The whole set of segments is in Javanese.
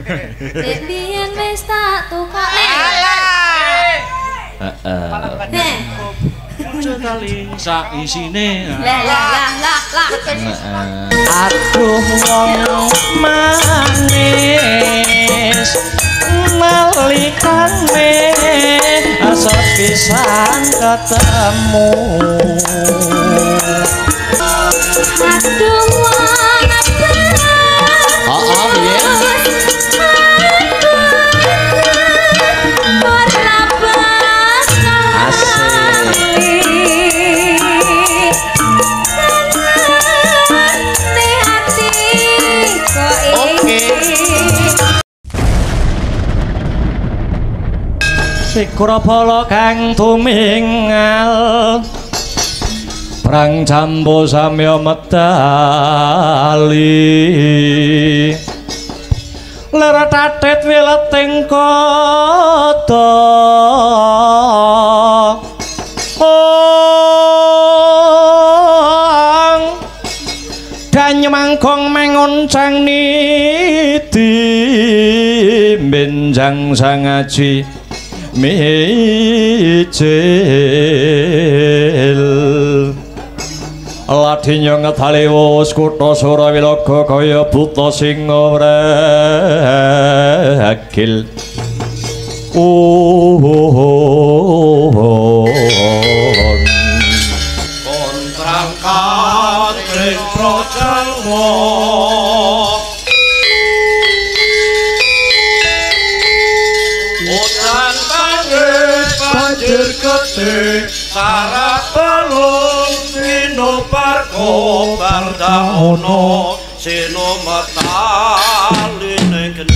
Dek biyen wis tak tukokne. Heeh. Sekali sak isine. Lah. Aduh wong manis nalikane sepisan ketemu. Aduh wong Piye? Sikura pala kang tumingal Prang jambu samya medali Ler tatit wileting kota Dan mangkong mengoncang niti benjang sangaji mijil Ladinya ngethali wus kutha Surawilaga kaya buta singa wregil Kontrangkat ing projalma Udan tangis banjir gede Sarat balung Sinoparko Bardaono Sinometali gede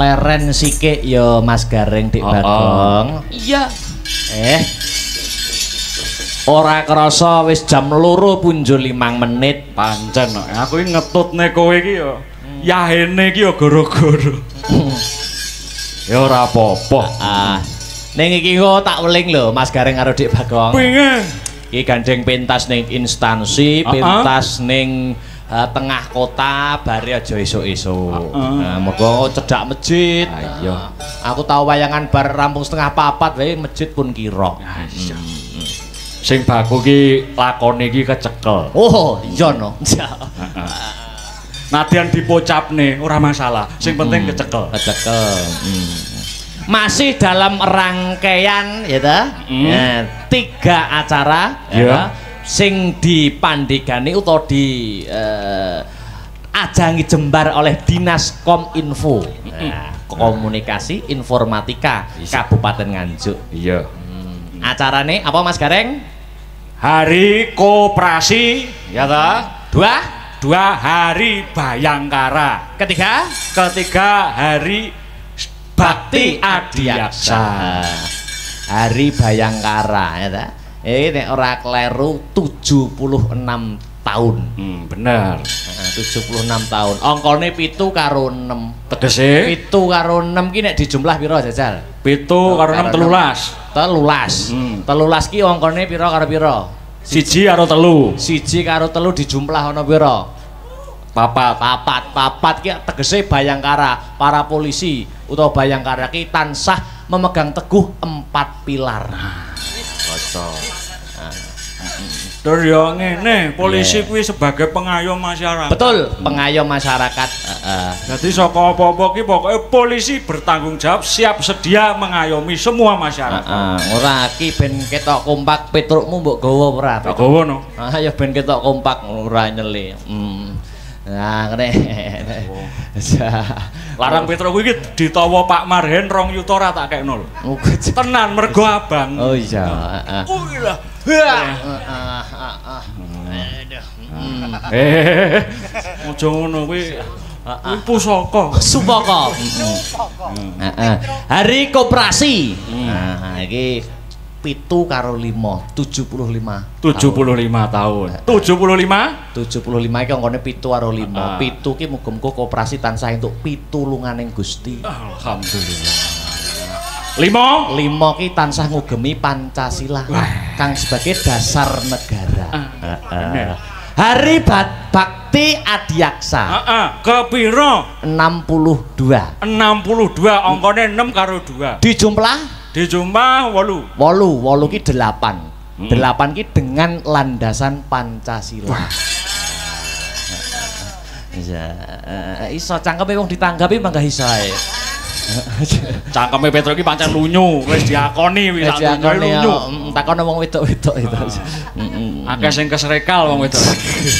leren sikik ya Mas Gareng Dik Bagong. Iya. Ora krasa wis jam 2 punjul 5 menit. Pancen aku iki ngetutne kowe iki ya. Yahene iki ya gara-gara. Ya ora apa-apa. Ning iki kok tak weling lho Mas Gareng karo Dik Bagong. Pengen. Iki gandeng pentas ning instansi, pentas ning tengah kota, bare aja esuk-esuk. Nah, mergo cedhak masjid. Iya. Aku tau wayangan bar rampung setengah 4 wae masjid pun kira. Sing baku ki lakone iki kecekel. Oh, iya no. Nadyan dipocapne ora masalah. Sing penting kecekel. Kecekel. Masih dalam rangkaian ya ta? 3 acara ya. Sing dipandhegani utawa di ajangi jembar oleh Dinas Kominfo. Komunikasi Informatika Kabupaten Nganjuk. Iya. Acarane apa Mas Gareng? Hari Koperasi ya ta? 2 Hari Bayangkara. Ketiga Hari Bakti Adiaksa. Hari Bayangkara ya ta? Nek ora kleru 76 tahun. Bener. 76 tahun. Angkane 7 karo 6. Tegese 7 karo 6 ki nek dijumlah pira jajal? 7 karo 6 13. 13 ki angkane pira karo pira? 1 karo 3. 1 karo 3 dijumlah ana pira? Papat ki tegese Bayangkara, para polisi utawa Bayangkara ki tansah memegang teguh 4 pilar. Cocok. Tur yo ngene, polisi kuwi sebagai pengayom masyarakat. Betul, pengayom masyarakat. Jadi saka apa-apa ki pokoke polisi bertanggung jawab, siap sedia mengayomi semua masyarakat. Ora ki ben ketok kompak petrukmu mbok gawa ora? Gawa no. Ya ben ketok kompak ora nyele. Nah, ngene. Larang Petro kuwi ditawa Pak Marhen 2 yuta ora tak kekno lho. Tenan mergo abang. Oh iya, Kuwi lah. Aja ngono kuwi. Kuwi pusaka. Supaka. Hari Koperasi. Nah, iki 7 karo 5, 75. 75 tahun. 75 iki angkane 7 karo 5. 7 ki muga-muga koperasi tansah entuk pitulunganing Gusti. Alhamdulillah. 5 ki tansah ngugemi Pancasila kang sebagai dasar negara. Hari Bakti Adiaksa. Kepiro? 62. 62 angkane 6 karo 2. Dijumlah 8. 8 ki 8. 8 ki dengan landasan Pancasila. Iso cangkeme wong ditanggapi mangga iso ae. Cangkeme Petro iki pancen lunyu, wis diakoni wis lunyu. Takono wong wedok-wedok itu. Akeh sing kesrekal wong wedok.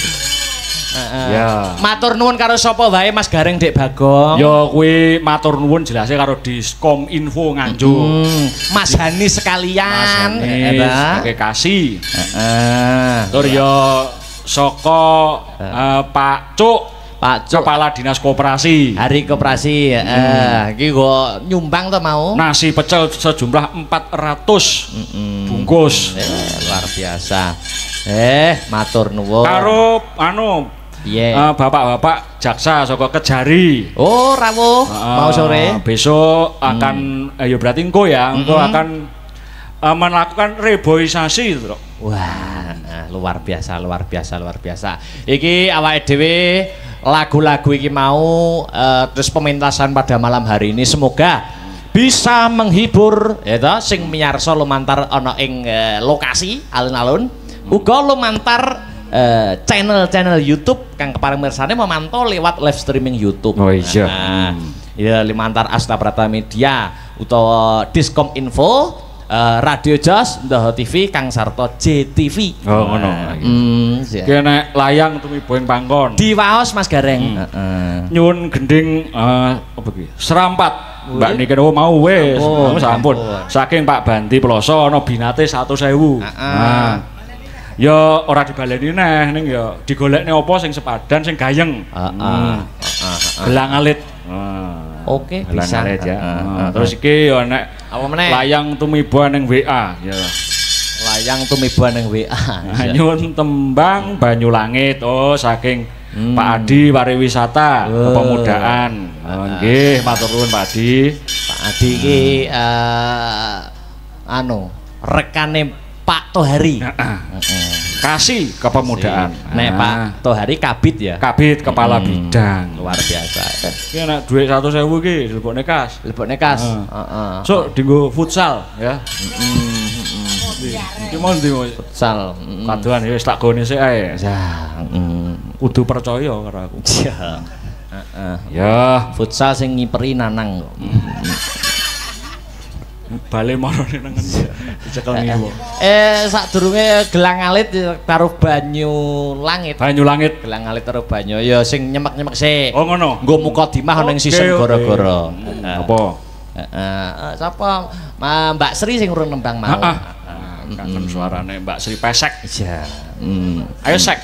Ya. Matur nuwun karo sapa wae Mas Gareng Dik Bagong. Ya kuwi matur nuwun jelase karo Diskom Info Nganjuk. Mas Hani sekalian, sebagai kasih. Tur ya saka Pak Cuk, Kepala Dinas Koperasi. Hari Koperasi, iki kok nyumbang to mau? Nasi pecel sejumlah 400 bungkus. Luar biasa. Matur nuwun. Karo bapak-bapak jaksa saka Kejari. Oh, rawuh mau sore. Besok akan ya berarti engko akan melakukan reboisasi gitu. Wah, luar biasa. Iki awake dhewe lagu-lagu iki mau terus pementasan pada malam hari ini semoga bisa menghibur ya toh sing miyarsa lumantar ana ing lokasi alun-alun uga lumantar channel YouTube kang kepareng mirsane memantau lewat live streaming YouTube. Oh iya. Ya lumantar Asta Prata Media utawa Diskom Info, Radio Jos, Ndaha TV, Kang Sarto JTV. Oh ngono. Ki nek layang tumiboing pangkon. Diwaos Mas Gareng. Nyuwun gending apa ki? Serampat. Mbak niki mau wis. Sampun. Saking Pak Banti Ploso ana binate 100.000. Nah. Ya ora dibaleni neh ning ya digolekne apa sing sepadan sing gayeng. Gelang alit. Oke, Gelang bisa. alit ya. Terus iki ya nek Apa meneh? layang tumiba ning WA ya. Layang tumiba ning WA. Nyuwun tembang Banyulangit. Oh, saking Pak Adi Pariwisata Kepemudaan. Nggih, matur nuwun Pak Adi. Pak Adi iki anu, rekane Pak Tohari. Kasih Kepemudaan. Nek Pak Tohari kabit ya. Kabit kepala bidang. Luar biasa. Iki nek dhuwit 100.000 iki dilebokne kas. Lebokne kas. Heeh. Sok dienggo futsal ya. Iki mau ndi Mas? Futsal. Kadoan ya wis tak gone sik ae. Ya, Kudu percaya karo aku. Ya. Heeh. Ya, Futsal sing ngiperi Nanang kok. bale marane nang ngendi. Dicekel ngiwo. Sadurunge gelang alit karo banyu langit. Banyulangit. Gelang alit karo banyu ya sing nyemek-nyemek sik. Oh ngono. Nggo mukadimah ning sisen gara-gara. Apa? Heeh. Sapa? Mbak Sri sing urung nembang mau. Heeh. Kangen suarane Mbak Sri Pesek. Iya. Ayo sek.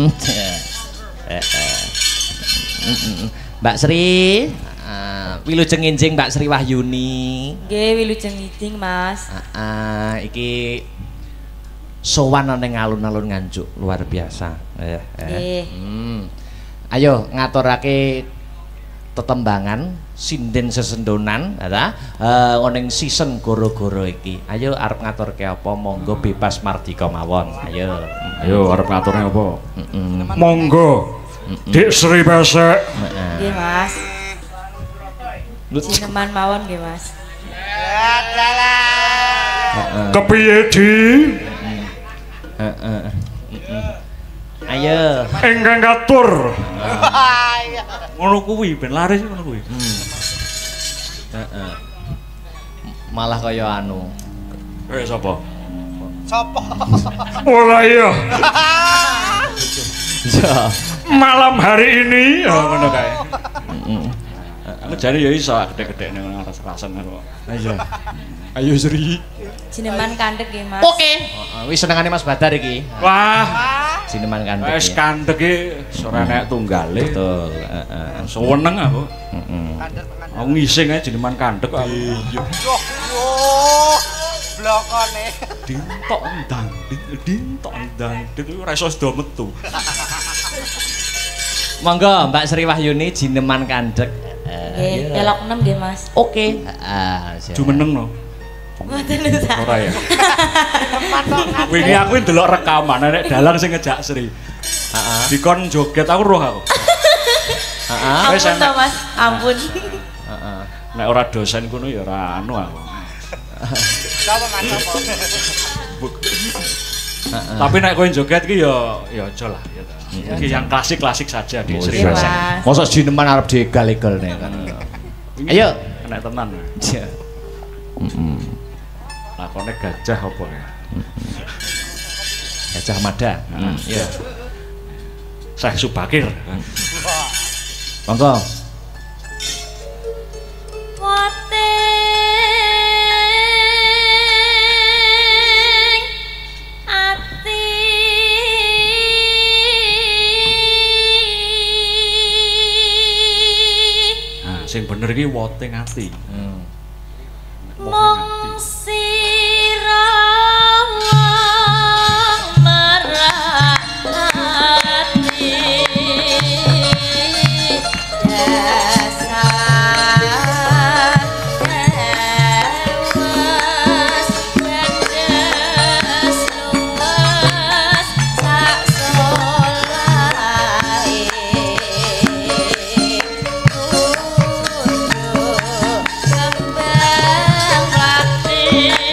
Mbak Sri, wilujeng enjing Mbak Sri Wahyuni. Nggih, wilujeng ngiting, Mas. Iki sowan ning alun-alun Nganjuk luar biasa. Nggih. Ayo ngaturake tetembangan sinden sesendonan ngoning season goro-goro iki. Ayo arep ngaturke apa monggo bebas mardika mawon. Ayo. Ayo arep ngaturne apa? Monggo. Dik Sri Pesek. Nggih, Mas. Cineman mawon nggih, Mas. Kepiye Di? Ayo. Ingkang katur. Ngono kuwi ben laris ngono kuwi. Malah kaya anu. Sapa? Sapa? Ora iya. Ya. Malam hari ini ngono kae. Aku jane ya iso gede-gede ning rasa-rasan karo. Iya. Ayo Sri. Cineman kandhek nggih, Mas. Oke. Wis senengane Mas Badar iki. Wah, Cineman kandhek. wis kandhek iki ora nek tunggale. Betul, Seneng aku. Aku ngising ae jeneman kandhek aku. Iya. Blokone. Dintok ndang, dintok ndang. Itu ora iso sedo metu. Monggo Mbak Sri Wahyuni jineman kandhek. Nggih, pelok 6 nggih, Mas. Oke. Jumeneng no. Mboten usah. Ora ya. Wingi aku ndelok rekaman nek dalang sing ngejak Sri. Heeh. Dikon joget aku roh aku. Heeh. Wis Ampun to, Mas. Ampun. Heeh. Nek ora dosen kono ya ora anu aku. Sapa Mas sapa? Tapi nek kowe joget iki ya aja lah ya. Iki yang klasik-klasik saja di Sri Iya, Pesek. Mas. Mosok jineman arep diegal-egalne kan. Ayo. Kena tenan. Ya. Lakone gajah apa ya? Gajah Mada. Iya. Syekh Subakir. Monggo. Wating ati Nah, sing bener iki woting ati. mung sira merati dasar dewas gandes luwes sak solahe kembang mati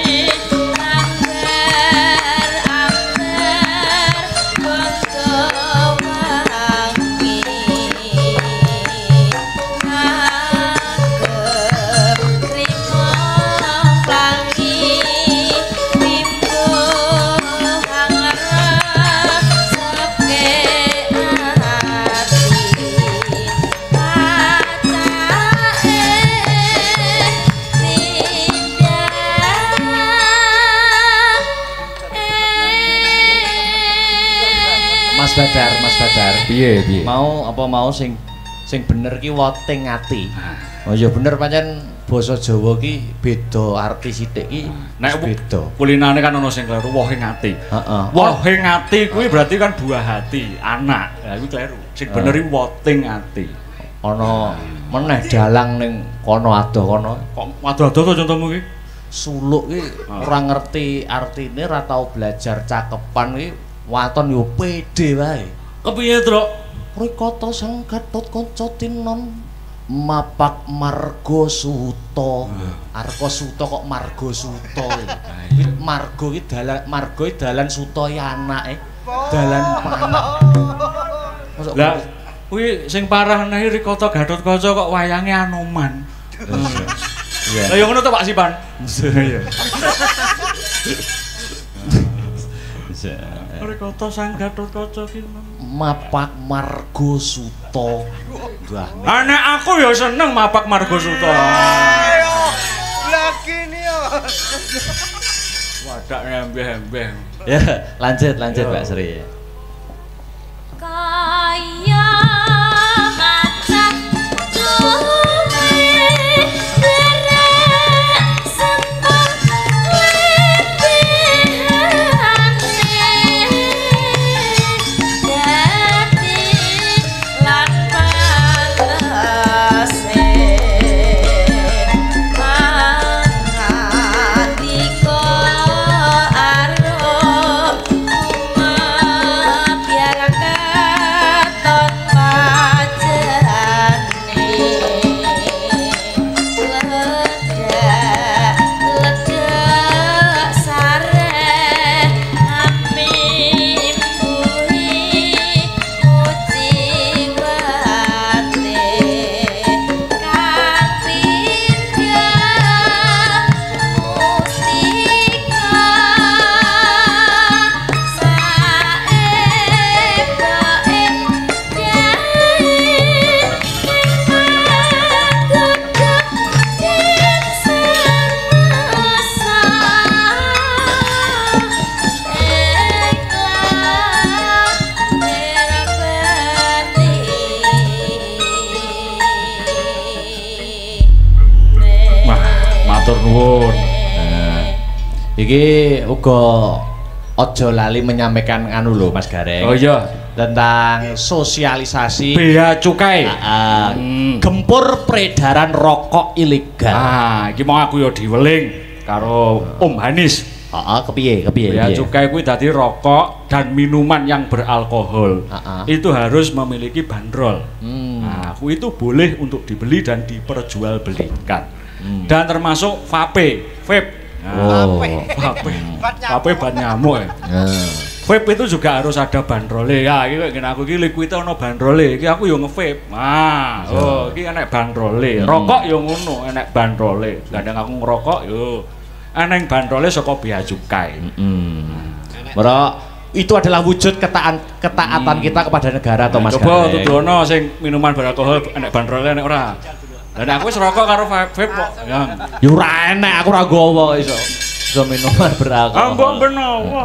Badar. Piye? Mau apa mau sing bener ki woting ati. Oh iya bener pancen basa Jawa ki beda arti sithik ki. Nek beda. kulinane kan ono sing kleru wohing ati. Heeh. Wohing ati kuwi berarti kan buah hati, anak. Lah kuwi kleru. Sing bener iki woting ati. Ana meneh dalang ning kono adoh kono. Kok ado-ado to contohmu ki? Suluk ki ora ngerti artine ora tau belajar cakepan ki waton yo pede wae. Kepiye, Truk? Rikata sang Gatut kanca tinon mapak marga suta. Arga suta kok marga suta. Marga ki dalan suta ya anake. Dalan panak. Lah kuwi sing parah neh Rikata Gatotkaca kok wayange Anoman. Iya. Lah yo ngono to Pak Sipan. Iya. Rikata sang Gatotkaca ki mapak marga suta. Wah, anek aku ya seneng mapak marga suta. Ayo, lagi nih yo. Wadak embeh-embeh. ya, lanjut Mbak Sri. Kaya macan duwe derek sempet lebihane dadi lan pantese mangandika arep biar katon pajane ledak sare amimbuhi uci wate kang pindah mustika saepoe jae guguk cinsa Wah, matur nuwun. Iki uga aja lali menyampaikan anu lho Mas Gareng. Oh iya, Tentang sosialisasi bea cukai. gempur peredaran rokok ilegal. Iki mau aku ya diweling karo Om Hanis. Heeh, kepiye? Bea cukai kuwi dadi rokok dan minuman yang beralkohol. Itu harus memiliki bandrol. Nah, kuwi itu boleh untuk dibeli dan diperjualbelikan. Dan termasuk vape. Oh. Vape ban nyamuk. Vape itu juga harus ada bandrole. Ya, iki kok aku iki liquid ono bandrole. Iki aku yo nge-vape. Oh, iki enek bandrole. Rokok yo ngono, enek bandrole. Kadang aku ngerokok yo enek bandrole saka bea cukai. Bro, itu adalah wujud ketaatan kita kepada negara atau Mas Coba Gareng. tudono sing minuman beralkohol enek bandrole enek ora. Lah aku wis rokok karo vape kok. Ya. Ya ora enek, aku ora gowo iso. Iso minuman beralkohol. Ambok menawa.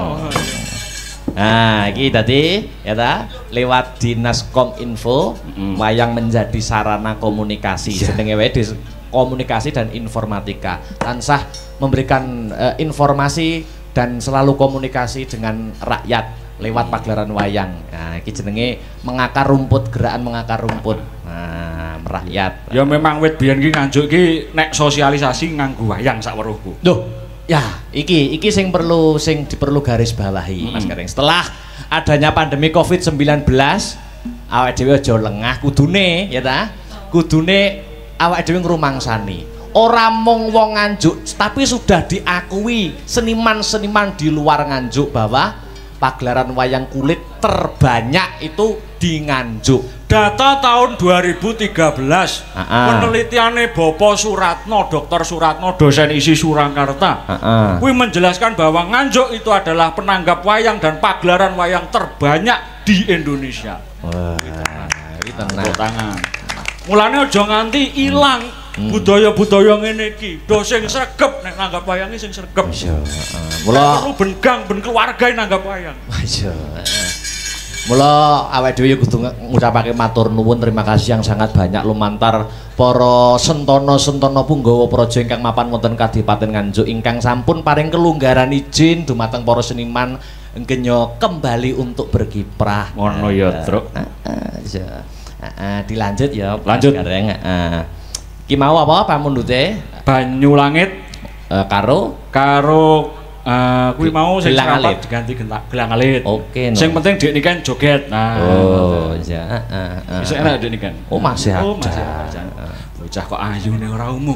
Nah, iki tadi ya ta, lewat Dinas Kominfo wayang menjadi sarana komunikasi. Jenenge wae komunikasi dan informatika. Tansah memberikan informasi dan selalu komunikasi dengan rakyat lewat pagelaran wayang. Nah, iki jenenge mengakar rumput, gerakan mengakar rumput. Nah, merakyat. Ya memang wit biyen ki nganjuk ki nek sosialisasi nganggo wayang sak weruhku. Duh, ya, iki diperlu garis bawahi, Mas Gareng. Setelah adanya pandemi Covid-19, awake dhewe aja lengah, kudune ya ta? Kudune awake dhewe ngrumangsani. Ora mung wong Nganjuk, tapi sudah diakui seniman-seniman di luar Nganjuk bahwa pagelaran wayang kulit terbanyak itu di Nganjuk. Data tahun 2013, penelitiannya Bapak Suratno, Dr. Suratno, dosen ISI Surakarta, kuwi menjelaskan bahwa Nganjuk itu adalah penanggap wayang dan pagelaran wayang terbanyak di Indonesia. Wah, iki Tepuk tangan. Mulane aja nganti ilang budaya-budaya ngene iki. Do sing sregep nek nanggap wayang sing sregep. Mula perlu ben gang ben keluarga nanggap wayang. Iya. Mula awake dhewe kudu ngucapake matur nuwun terima kasih yang sangat banyak lumantar para sentana-sentana punggawa praja ingkang mapan wonten Kadipaten Nganjuk ingkang sampun paring kelunggaran izin dumateng para seniman ngenya kembali untuk berkiprah. Ngono ya, Truk. Dilanjut ya. Lanjut. Gareng. Ki mau apa pamundhute? Banyu Langit Karo kuwi mau sing Gelang serapat Alit. diganti Gelang Alit. Oke. Sing penting Dik Niken joget. Nah. Oh, iya. Iso enak Dik Niken. Oh, masih ada. Oh, masih ada. Bocah kok ayune ora umum.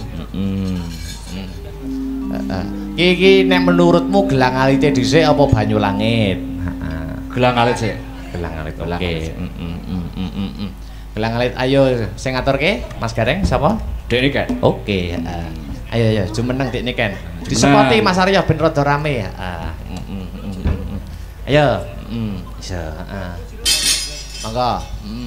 Iki nek menurutmu Gelang Alite dhisik apa Banyu Langit? Gelang Alit sih. Gelang Alit. Oke. Gelang Alit ayo sing ngaturke Mas Gareng sapa? Dik Niken. Oke, ayo jumeneng Dik Niken. Disepoti Mas Aryo ben rada rame ya. Ayo, iso, Monggo.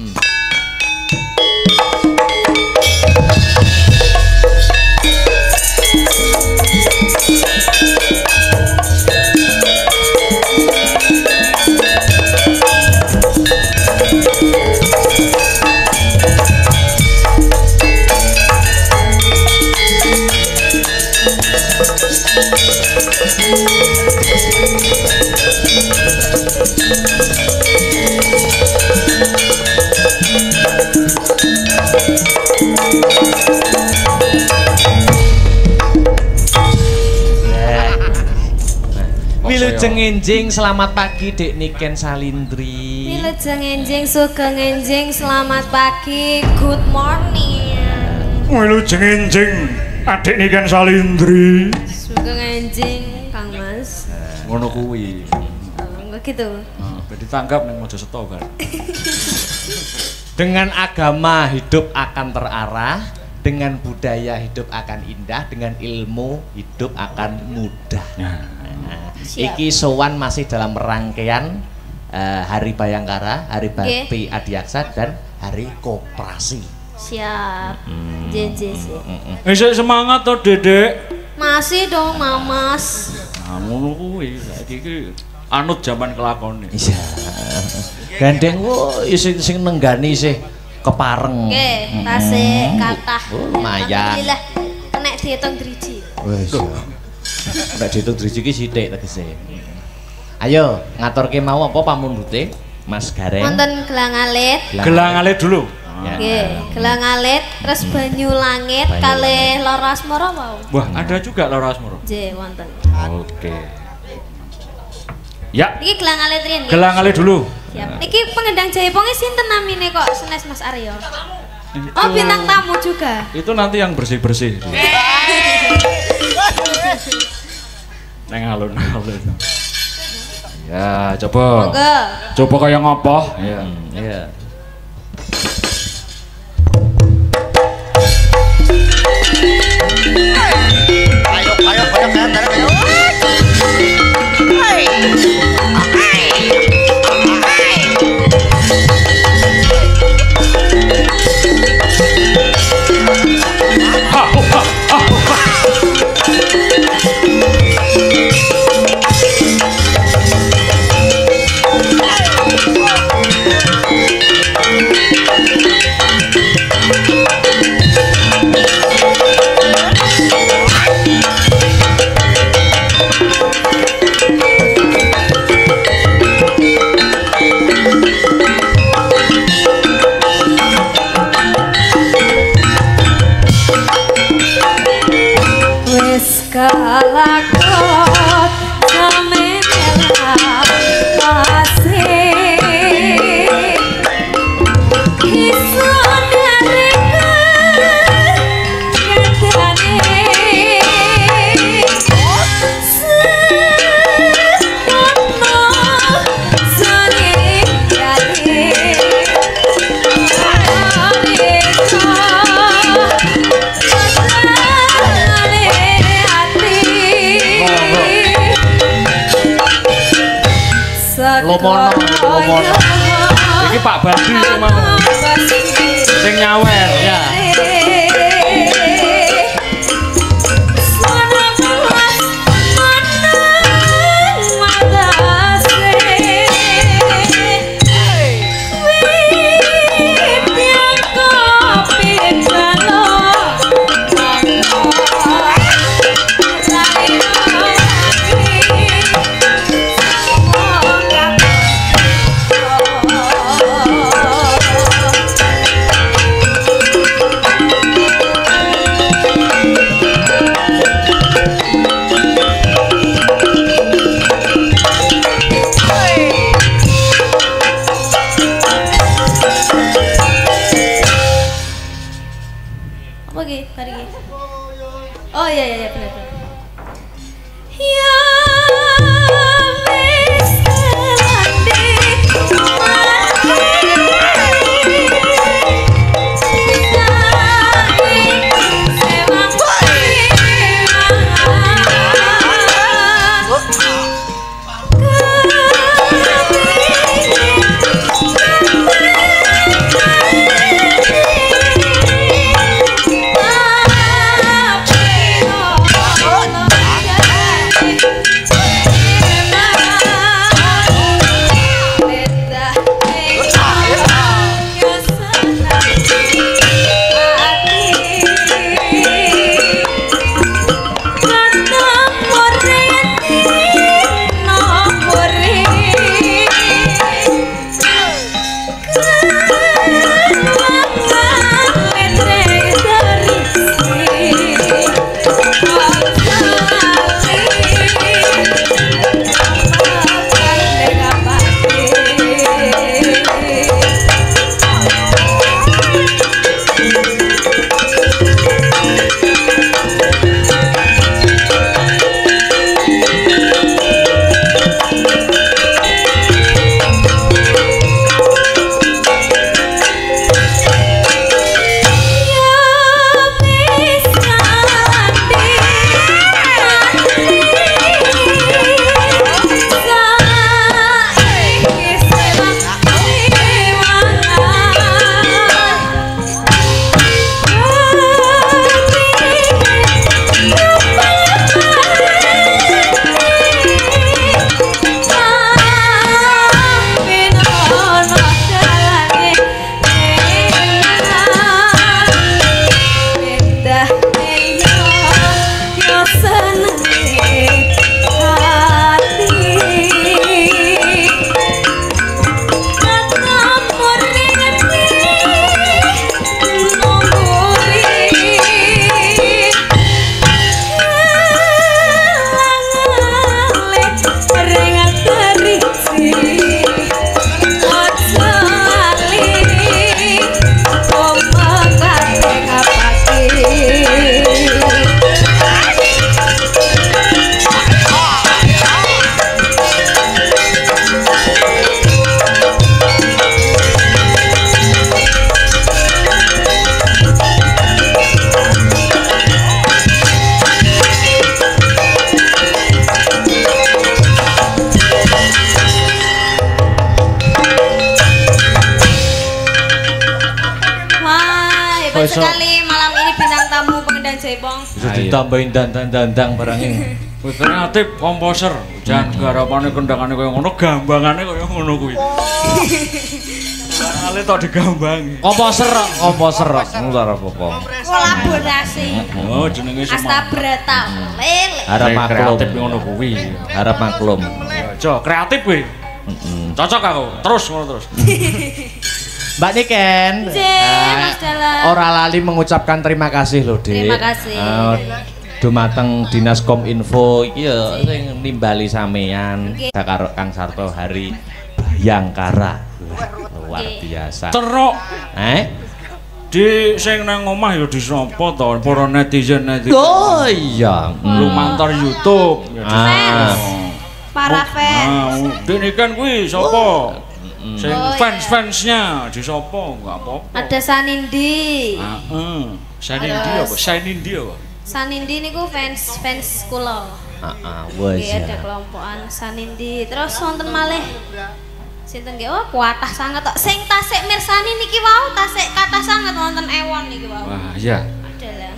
Wilujeng enjing selamat pagi Dik Niken Salindri. Wilujeng enjing sugeng enjing selamat pagi good morning. Wilujeng enjing Adik Niken Salindri. Sugeng enjing Kang Mas. Ngono kuwi. Enggak gitu. Ben ditangkap ning Mojoseto kan. Dengan agama hidup akan terarah, dengan budaya hidup akan indah, dengan ilmu hidup akan mudah. Iki sowan masih dalam rangkaian Hari Bayangkara, Hari Bakti Adiaksa dan Hari Koperasi. Siap. JJ sih. Isih semangat to, Dedek. Masih dong, Mamas. Nah, ngono kuwi saiki iki anut jaman kelakone. Iya. Gandeng wo sing nenggani sih kepareng. Oke, tasik kathah. Lumayan. Alhamdulillah. Kena dihitung driji. Wes. Nek dihitung driji ki sithik tegese. Ayo, ngaturke mau apa pamundhute Mas Gareng? Wonten Gelang Alit. Gelang Alit dulu. Nggih, Gelang Alit, terus Banyu Langit kalih Lara Asmara mau. Wah, ada juga Lara Asmara. Nggih, wonten. Oke. Ya, Iki Gelang Alit riyen. nggih? Gelang Alit dulu. Siap. Niki pengendang Jaiponge sinten namine kok senes Mas Aryo? Oh, bintang tamu juga. Itu nanti yang bersih-bersih. Neng alun-alun. Ya, coba. Monggo. Coba kayak ngopo? Iya. Iya. Ayo kan, ayo. Kalakot samela pasir Isun reka yadane Sekono sani yade Lomono. Iki Pak Badi mau. Sing nyawer ya. iki, bar iki. Oh iya bener. Ya wis sekali malam ini bintang tamu pengendang Jaipong. Bisa ditambahin dandang barangnya. Kreatif komposer, jan garapane kendangane kaya ngono, gambangane kaya ngono kuwi. Ale tok digambangi. Komposer ngono apa-apa. Kolaborasi. Oh, jenenge Astabrata. Lele. Harap maklum. Kreatif ngono kuwi. Harap maklum. Aja kreatif kuwi. Cocok aku. Terus ngono terus. Mbak Niken, Mas Dalan. ora lali mengucapkan terima kasih loh, Dik. Terima kasih. Dumateng Dinas Kominfo iki ya sing nimbali sampean karo Kang Sarto Hari Bayangkara. Luar biasa. Teruk. Di sing nang omah ya disapa to para netizen. Oh iya, lumantar YouTube. Para fans. Dene kan kuwi sapa? Sing fans-fansnya di sopo enggak apa-apa. Ada Sanindi. Heeh. Sanindi apa? Sanindi apa? Sanindi niku fans kula. Wes. Ada kelompokan Sanindi. Terus wonten malih sinten nggih? Oh, kuatah sanget tok. Sing tasik mirsani niki wau tasik kathah sanget wonten ewon niki wau. Wah, iya. Adalah.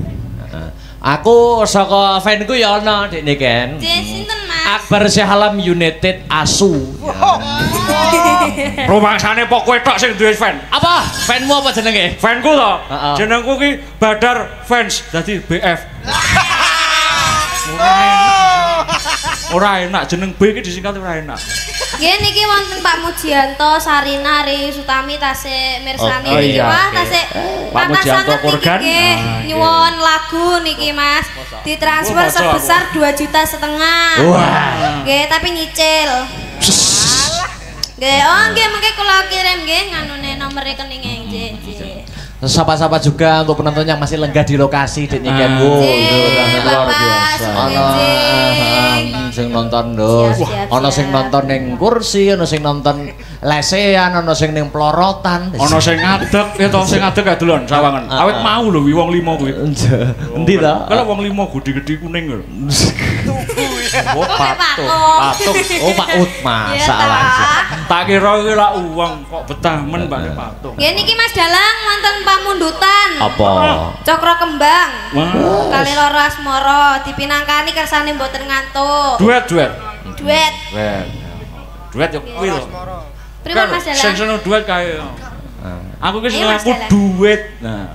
Aku saka fanku ya ana Dik Niken. Sinten Mas? Akbar Syahalam United Asu. Rumangsane pok kowe tok sing duwe fan. Apa? Fanmu apa jenenge? Fanku to. Jenengku ki Badar Fans dadi BF. Ora enak jeneng B iki disingkat ora enak. Nggih niki wonten Pak Mujianto, Sarina, Ri Sutami tasik mirsani niki wah tasik Pak Mujianto Kurgan nyuwun lagu niki Mas ditransfer sebesar 2,5 juta. Wah. Nggih tapi nyicil. Nggih, oh nggih mengke kula kirim nggih nganune nomor rekeninge nggih. Sapa-sapa juga untuk penonton yang masih lenggah di lokasi di Nyiken. Wow, itu luar biasa. Ono sing nonton lho. Ono sing nonton ning kursi, ono sing nonton lesehan, ono sing ning plorotan. Ono sing ngadeg, ya to sing ngadeg kadulon sawangan. Awet mau lho wong 5 kuwi. Endi ta? Kalau wong 5 gede-gede kuning lho. Oh, patung. Oh, Pak Ut masalah. Tak kira iki lak uang kok betah men Mbak patung. Ya niki Mas Dalang wonten pamundutan. Apa? Cokro Kembang. Wah. Kali Loro Asmara dipinangkani kersane mboten ngantuk. Duet. Duet yo kuwi lho. Pripun Mas Dalang? Sing seneng duet kae. Aku ki Ayo, seneng Mas aku Dalang. duet. Nah.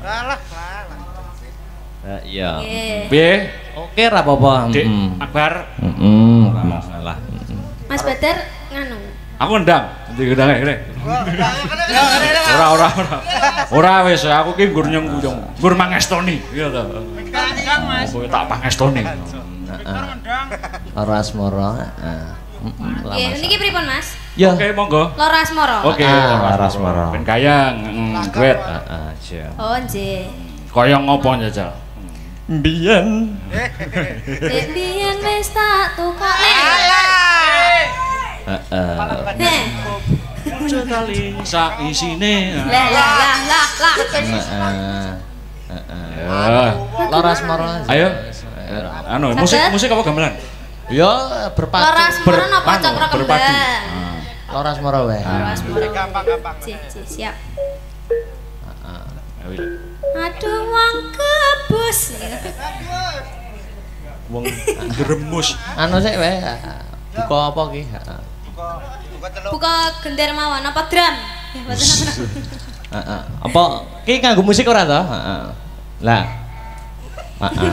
Iya. Piye? Oke, ra apa-apa. Dik Akbar. Ora masalah. Mas Badar nganu. Aku ndang. Nanti gedang kene. Ora wis aku ki nggur nyengkuyung. Nggur mangestoni. Iya to. Mas. Kowe tak pangestoni. Heeh. Loro Asmara. Nggih, niki pripun Mas? Ya. Oke, monggo. Loro Asmara. Oke, Loro Asmara. Ben kayang, duet. Heeh, siap. Oh, nggih. Kaya ngopo njajal? Mbiyen. Dek biyen wis tak tukake. Heeh. Heh. Sekali sak isine. Lah. Ya. Loro Asmara. Ayo. Anu, musik apa gamelan? Ya berpadu. Loro Asmara napa Cokro berpadu. Kembang? Loro Asmara wae. Loro Asmara. Gampang. Siap. Ayo. Aduh wong kebus. Wong gremus. Anu sik wae. Buka apa ki? Buka gender mawon apa drum? Ya mboten apa. Heeh. Apa ki nganggo musik ora to? Heeh. Lah. Heeh.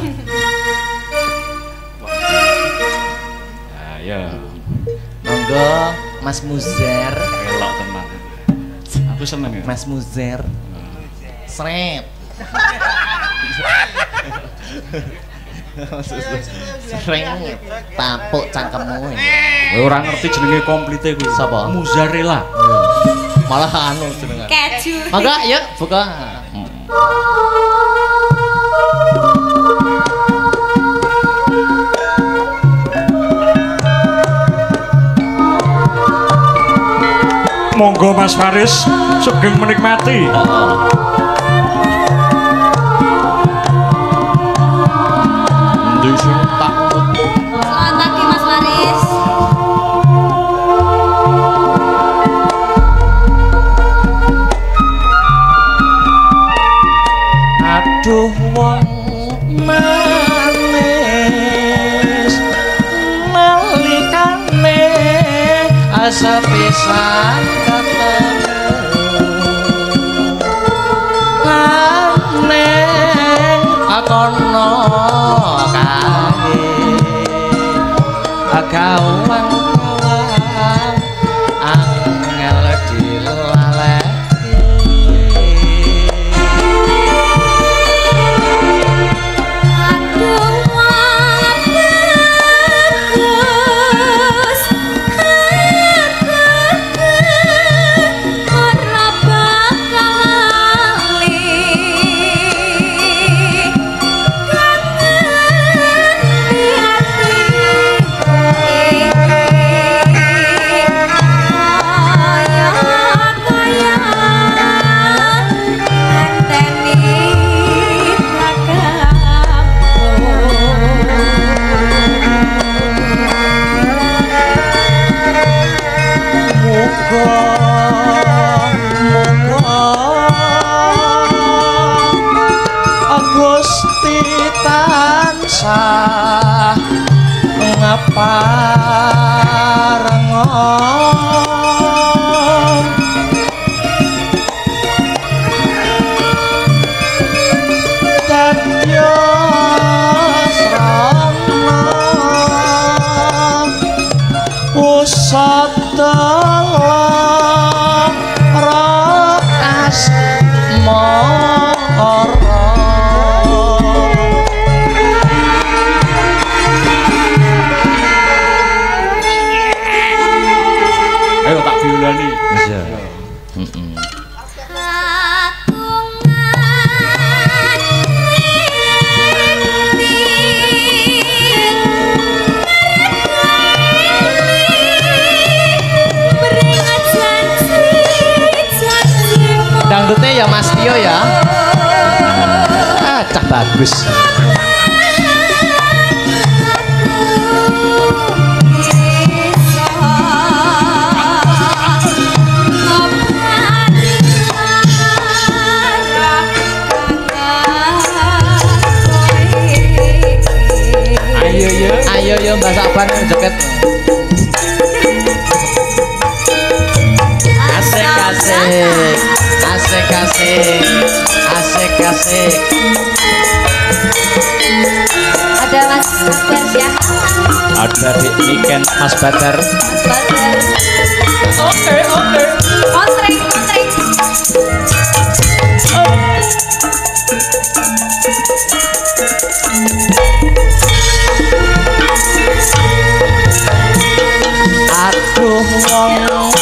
Ya. Monggo Mas Muzer. Elok tenan. Aku seneng ya. Mas Muzer. Srep. Sreng tapuk cangkemmu. Kowe ora ngerti jenenge komplite kuwi. Sapa? Mozzarella. Malah anu jenenge. Keju. Monggo yuk buka. Monggo Mas Faris sugeng menikmati. Selamat pagi Mas Faris. Aduh wong manis nalikane sepisan ketemu aneh akono kae agawan angel dilaleki Aduh bagus ora bakal lali Gusti tansah ngaparengon dadya srana usada rakas bagus. Ayo Mbak Saban joget. Asik asik. Asik asik. Asik asik. Ada Mas Badar siapa? Ada di weekend Mas Badar. Mas Badar. Oke. Kontreng. Aduh wong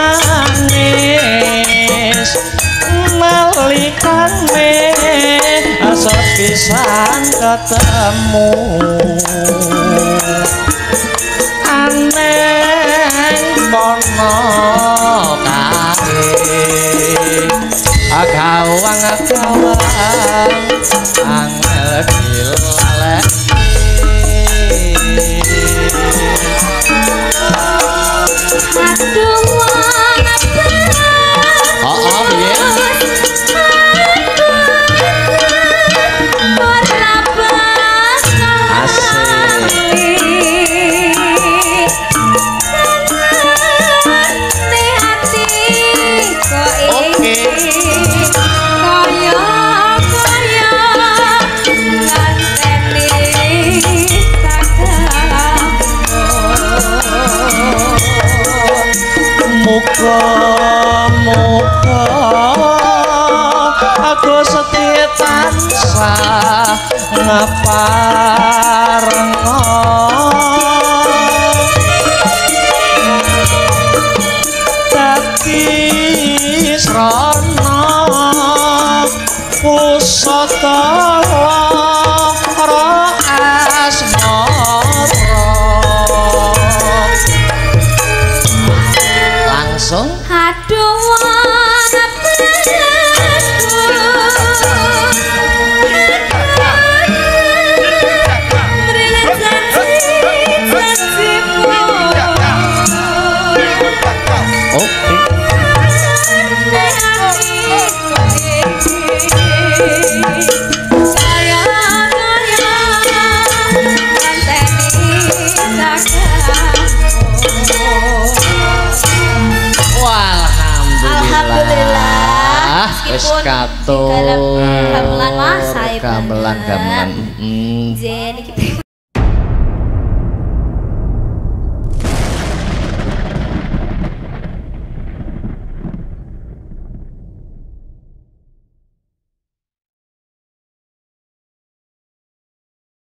manis nalikane sepisan ketemu aneh kono kae agawang angel dilalek. Aduh wanna piye? Muga-muga aku setia tansah ngaparenga dadi srana pusaka lara asmara. Langsung aduh wanna wis katon gamelan Mas, saya gamelan Jen iki